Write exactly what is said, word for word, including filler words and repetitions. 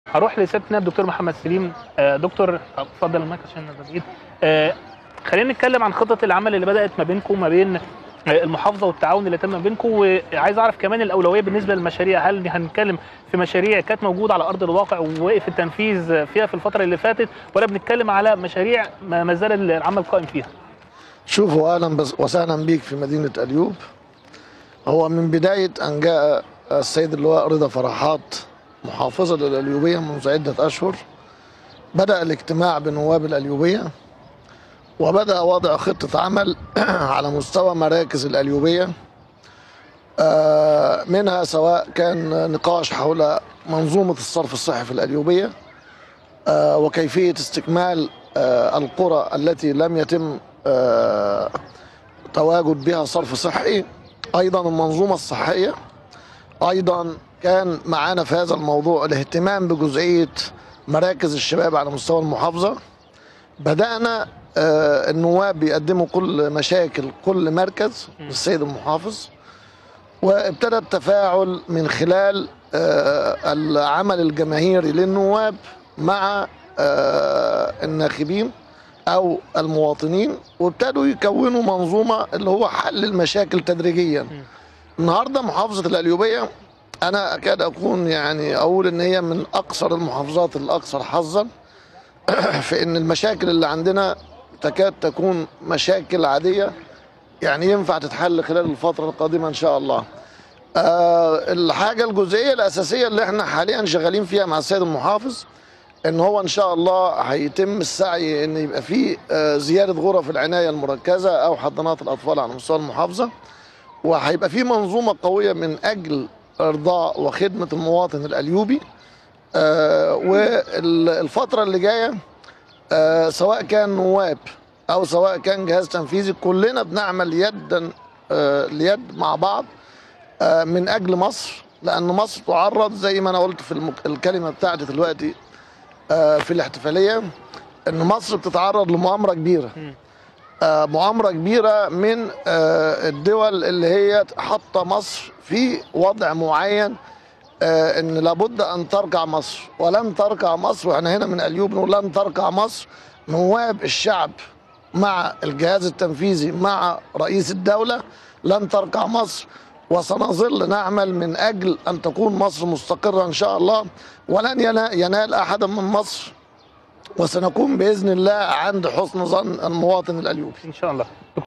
هروح لسيادتنا الدكتور محمد سليم. آه دكتور اتفضل المايك عشان بعيد. آه خلينا نتكلم عن خطه العمل اللي بدات ما بينكم وما بين المحافظه والتعاون اللي تم ما بينكم، وعايز اعرف كمان الاولويه بالنسبه للمشاريع. هل هنتكلم في مشاريع كانت موجوده على ارض الواقع ووقف التنفيذ فيها في الفتره اللي فاتت، ولا بنتكلم على مشاريع ما زال العمل قائم فيها؟ شوفوا، اهلا وسهلا بيك في مدينه اليوب. هو من بدايه ان جاء السيد اللواء رضا فرحات محافظا للأليوبية منذ عدة أشهر، بدأ الاجتماع بنواب الأليوبية وبدأ وضع خطة عمل على مستوى مراكز الأليوبية، منها سواء كان نقاش حول منظومة الصرف الصحي في الأليوبية وكيفية استكمال القرى التي لم يتم تواجد بها صرف صحي، أيضا المنظومة الصحية. أيضا كان معانا في هذا الموضوع الاهتمام بجزئية مراكز الشباب على مستوى المحافظة. بدأنا آه النواب بيقدموا كل مشاكل كل مركز للسيد المحافظ، وابتدى التفاعل من خلال آه العمل الجماهيري للنواب مع آه الناخبين أو المواطنين، وابتدوا يكونوا منظومة اللي هو حل المشاكل تدريجيا. النهارده محافظة الأليوبية أنا أكاد أكون يعني أقول إن هي من أقصر المحافظات الأكثر حظا في إن المشاكل اللي عندنا تكاد تكون مشاكل عادية، يعني ينفع تتحل خلال الفترة القادمة إن شاء الله. أه الحاجة الجزئية الأساسية اللي إحنا حاليا شغالين فيها مع السيد المحافظ إن هو إن شاء الله هيتم السعي إن يبقى فيه أه زيادة غرف العناية المركزة أو حضانات الأطفال على مستوى المحافظة، وهيبقى في منظومة قوية من أجل إرضاء وخدمة المواطن الأليوبي. آه والفترة اللي جاية آه سواء كان نواب أو سواء كان جهاز تنفيذي، كلنا بنعمل يدا آه ليد مع بعض آه من أجل مصر، لأن مصر تعرض زي ما أنا قلت في المك... الكلمة بتاعتي دلوقتي آه في الاحتفالية، إن مصر بتتعرض لمؤامرة كبيرة. آه مؤامرة كبيرة من آه الدول اللي هي حاطة مصر في وضع معين، آه ان لابد ان تركع مصر، ولن تركع مصر. واحنا هنا من اليوب نقول لن تركع مصر. نواب الشعب مع الجهاز التنفيذي مع رئيس الدولة لن تركع مصر، وسنظل نعمل من اجل ان تكون مصر مستقرة ان شاء الله، ولن ينال احدا من مصر، وسنكون بإذن الله عند حسن ظن المواطن الأليوبي إن شاء الله.